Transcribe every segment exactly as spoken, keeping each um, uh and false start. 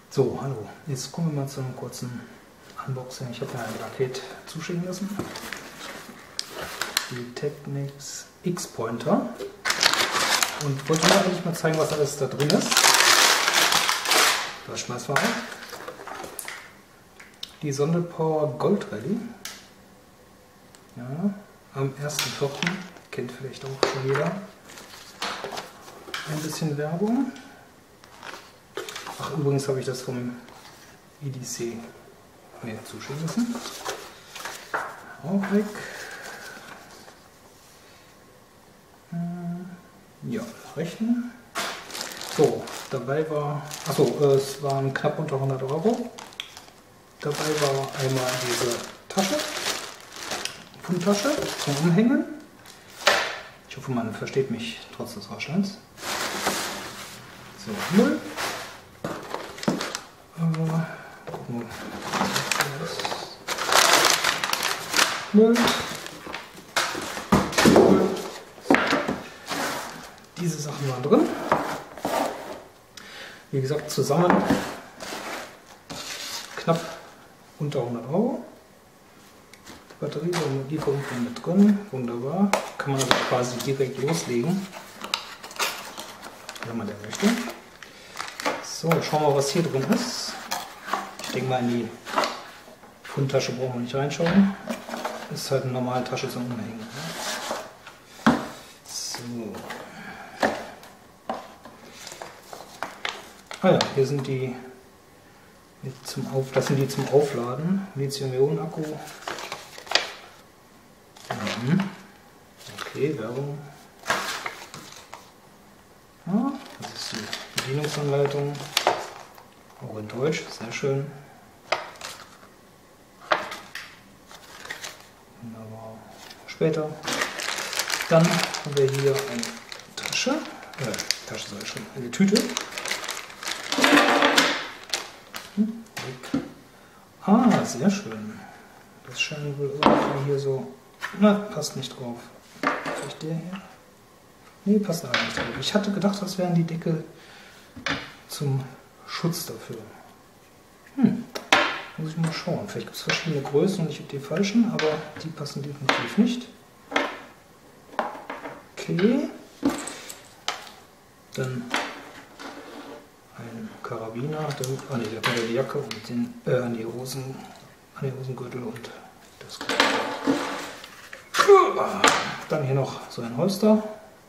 So, hallo. Jetzt kommen wir mal zu einem kurzen Unboxing. Ich habe mir ein Paket zuschicken lassen. Die Technics X-Pointer. Und wollte mir eigentlich mal zeigen, was alles da drin ist. Das schmeißen wir rein. Die Sonderpower Gold Rally. Ja, am ersten vierten kennt vielleicht auch schon jeder. Ein bisschen Werbung. Ach, übrigens habe ich das vom E D C mir zuschicken lassen. Auch weg. Ja, rechnen. So, dabei war, achso, es waren knapp unter hundert Euro. Dabei war einmal diese Tasche, Fundtasche zum Umhängen. Ich hoffe, man versteht mich trotz des Raschelns. So, null. Äh, gucken wir. Null. Null. Diese Sachen waren drin. Wie gesagt, zusammen knapp unter hundert Euro. Die Batterie und die Lieferung mit drin. Wunderbar. Kann man also quasi direkt loslegen, wenn man denn möchte. So, schauen wir mal, was hier drin ist. Ich denke mal, in die Fundtasche brauchen wir nicht reinschauen. Ist halt eine normale Tasche zum Umhängen. So. Ah ja, hier sind die mit zum Auf, das sind die zum Aufladen. Lithium-Ionen-Akku. Mhm. Okay, Werbung. Ja, das ist die Bedienungsanleitung. Auch in Deutsch, sehr schön. Wunderbar. Später. Dann haben wir hier eine Tasche. Äh, Tasche soll ich schon. Eine Tüte. Hm, ah, sehr schön. Das scheint wohl irgendwie hier so. Na, passt nicht drauf. Vielleicht der hier? Nee, passt auch nicht drauf. Ich hatte gedacht, das wären die Deckel zum Schutz dafür. Hm, muss ich mal schauen. Vielleicht gibt es verschiedene Größen und ich habe die falschen, aber die passen definitiv nicht. Okay. Dann ein Karabiner. Dann, ah ne, da kommt ja die Jacke und den, äh, an die Hosen, an den Hosengürtel und das. Dann hier noch so ein Holster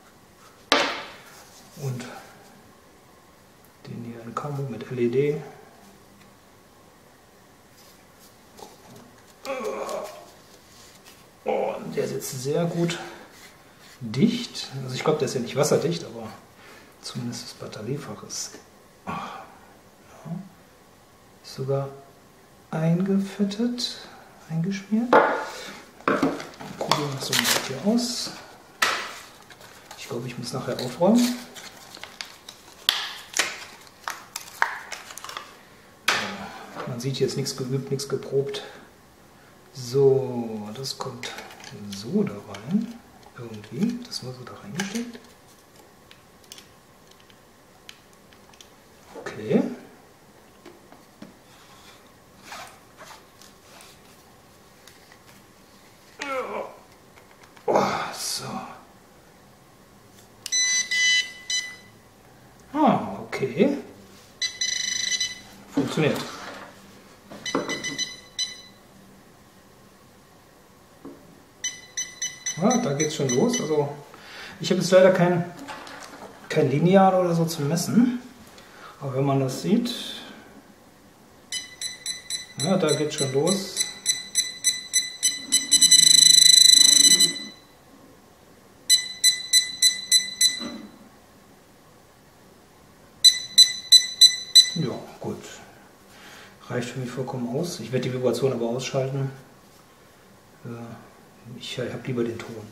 und den hier ein Camo mit L E D. Und der sitzt sehr gut dicht. Also ich glaube, der ist ja nicht wasserdicht, aber zumindest das Batteriefach ist, ach, ja, ist sogar eingefettet, eingeschmiert. Probieren wir so hier aus. Ich glaube, ich muss nachher aufräumen. Man sieht jetzt nichts geübt, nichts geprobt. So, das kommt so da rein. Irgendwie. Das war so da reingesteckt. Okay. Oh, so. Ah, okay. Funktioniert. Ja, da geht es schon los. Also ich habe jetzt leider kein, kein Lineal oder so zum Messen. Aber wenn man das sieht, ja, da geht es schon los. Ja, gut. Reicht für mich vollkommen aus. Ich werde die Vibration aber ausschalten. Ich habe lieber den Ton.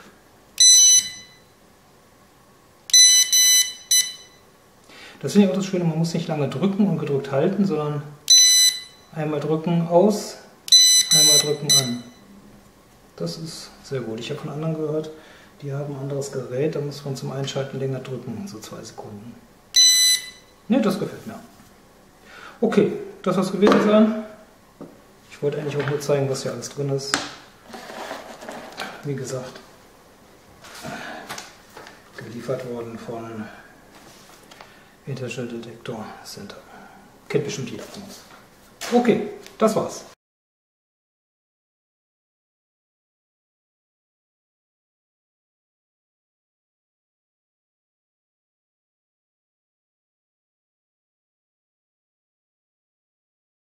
Das finde ich auch das Schöne, man muss nicht lange drücken und gedrückt halten, sondern einmal drücken aus, einmal drücken an. Das ist sehr gut. Ich habe von anderen gehört, die haben ein anderes Gerät, da muss man zum Einschalten länger drücken, so zwei Sekunden. Ne, das gefällt mir. Okay, das soll es gewesen sein. Ich wollte eigentlich auch nur zeigen, was hier alles drin ist. Wie gesagt, geliefert worden von International Detector Center. Kennt bestimmt jeder von uns. Okay, das war's.